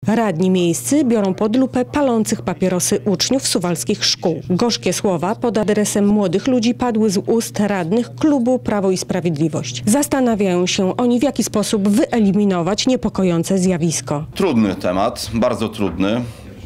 Radni miejscy biorą pod lupę palących papierosy uczniów suwalskich szkół. Gorzkie słowa pod adresem młodych ludzi padły z ust radnych klubu Prawo i Sprawiedliwość. Zastanawiają się oni, w jaki sposób wyeliminować niepokojące zjawisko. Trudny temat, bardzo trudny,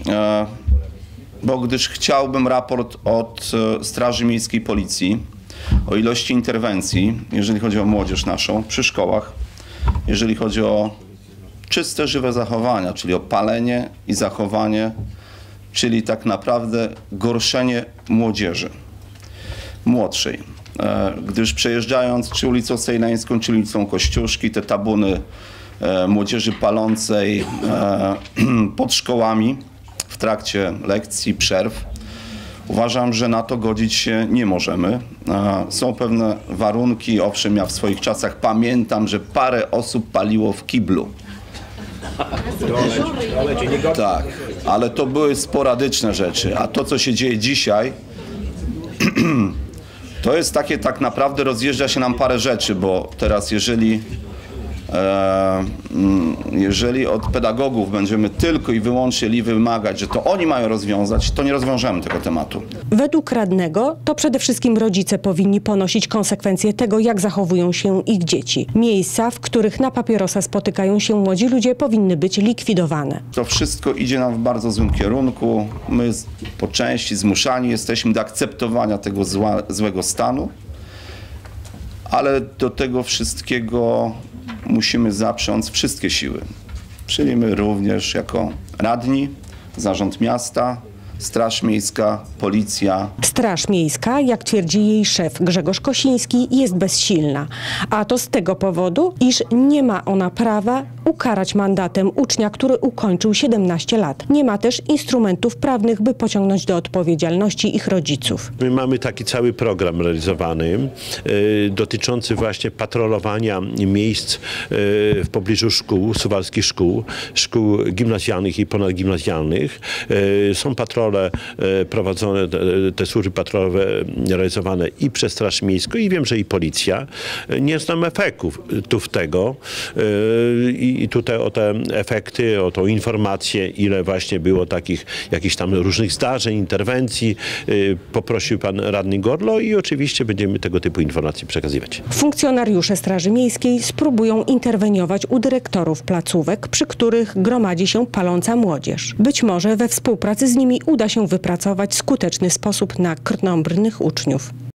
bo gdyż chciałbym raport od Straży Miejskiej Policji o ilości interwencji, jeżeli chodzi o młodzież naszą przy szkołach, jeżeli chodzi o czyste, żywe zachowania, czyli o palenie i zachowanie, czyli tak naprawdę gorszenie młodzieży młodszej. Gdyż przejeżdżając czy ulicą Sejleńską, czy ulicą Kościuszki, te tabuny młodzieży palącej pod szkołami w trakcie lekcji, przerw, uważam, że na to godzić się nie możemy. Są pewne warunki, owszem, ja w swoich czasach pamiętam, że parę osób paliło w kiblu. Tak, ale to były sporadyczne rzeczy, a to, co się dzieje dzisiaj, to jest takie, tak naprawdę rozjeżdża się nam parę rzeczy, bo teraz jeżeli od pedagogów będziemy tylko i wyłącznie wymagać, że to oni mają rozwiązać, to nie rozwiążemy tego tematu. Według radnego to przede wszystkim rodzice powinni ponosić konsekwencje tego, jak zachowują się ich dzieci. Miejsca, w których na papierosa spotykają się młodzi ludzie, powinny być likwidowane. To wszystko idzie nam w bardzo złym kierunku. My po części zmuszani jesteśmy do akceptowania tego złego stanu, ale do tego wszystkiego musimy zaprząc wszystkie siły, czyli my również jako radni, zarząd miasta, Straż Miejska, Policja. Straż Miejska, jak twierdzi jej szef Grzegorz Kosiński, jest bezsilna. A to z tego powodu, iż nie ma ona prawa ukarać mandatem ucznia, który ukończył 17 lat. Nie ma też instrumentów prawnych, by pociągnąć do odpowiedzialności ich rodziców. My mamy taki cały program realizowany dotyczący właśnie patrolowania miejsc w pobliżu szkół, suwalskich szkół gimnazjalnych i ponadgimnazjalnych. Są patrole prowadzone, te służby patrolowe realizowane i przez Straż Miejską i wiem, że i Policja. Nie znam efektów tego i tutaj o te efekty, o tą informację, ile właśnie było takich jakichś tam różnych zdarzeń, interwencji, poprosił pan radny Gorlo i oczywiście będziemy tego typu informacji przekazywać. Funkcjonariusze Straży Miejskiej spróbują interweniować u dyrektorów placówek, przy których gromadzi się paląca młodzież. Być może we współpracy z nimi uda się wypracować skuteczny sposób na krnąbrnych uczniów.